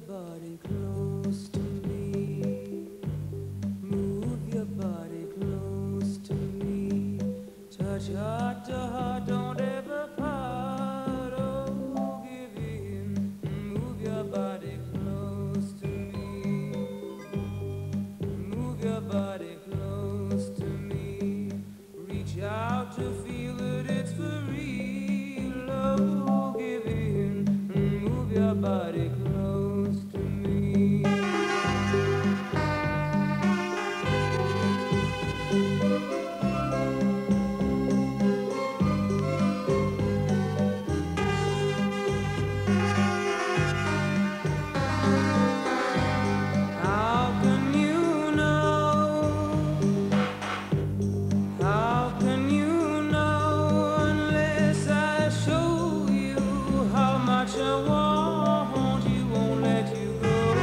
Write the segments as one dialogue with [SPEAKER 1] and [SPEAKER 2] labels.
[SPEAKER 1] body close to me. Move your body close to me. Touch heart to heart, don't ever part. Oh, give in. Move your body close to me. Move your body close to me. Reach out to feel that it's for real. Oh, give in. Move your body close to me. How can you know? How can you know unless I show you how much I want you, won't let you go.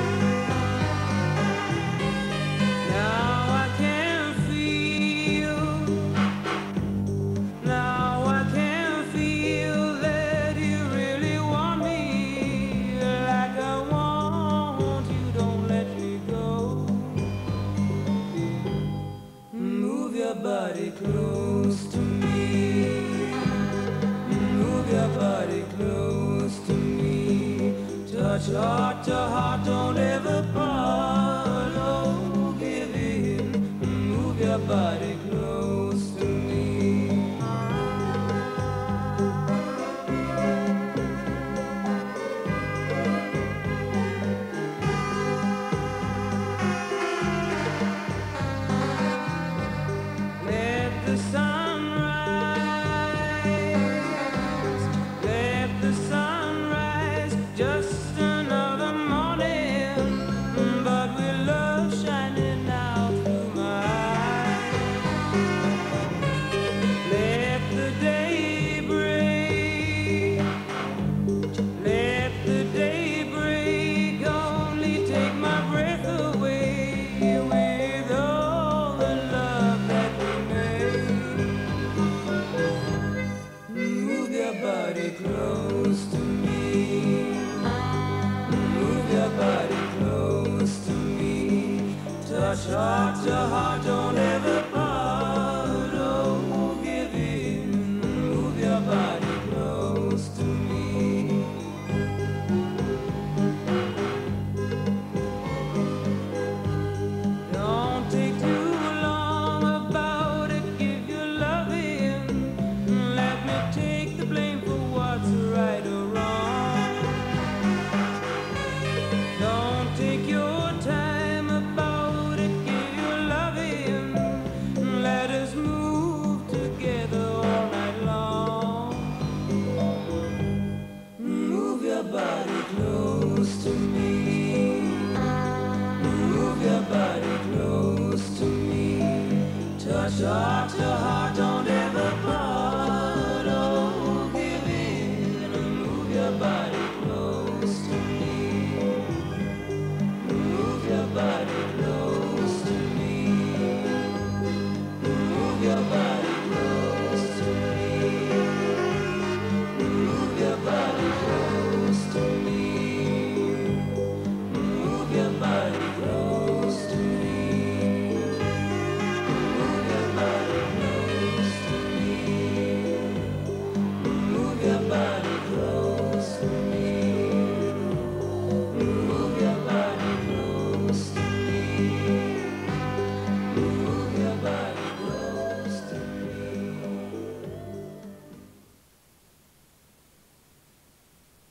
[SPEAKER 1] Now I can feel, now I can feel that you really want me like I want you, don't let me go. Move your body close to me. Move your body close to me. Touch heart to heart, don't ever part. Oh, give in. Move your body close to me. Let the sun rise. Let the sun rise. Just another morning, but with love shining out through my eyes. Let the day break. Let the day break. Only take my breath away with all the love that we made. Move your body close to me. Move your body close to me. Touch heart to heart, don't ever part. Oh, give in. Move your body close to me. Don't take too long about it, give your love in. Let me take the blame for what's right or wrong. Don't take your time about it, give your love in. Let us move together all night long. Move your body close to me. Move your body close to me. Touch heart to heart.